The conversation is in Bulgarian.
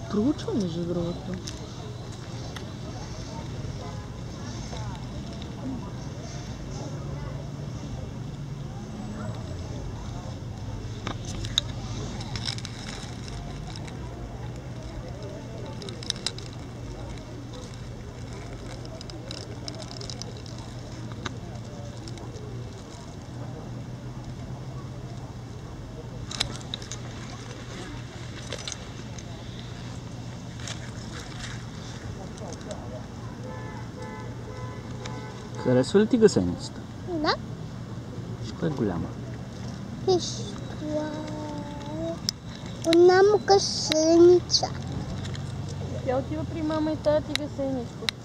проучвам, между другото. Харесва ли ти гъсеницата? Да. Коя е голяма? Виж, това е голяма гъсеница. Тя отива при мама и тая ти гъсеничко.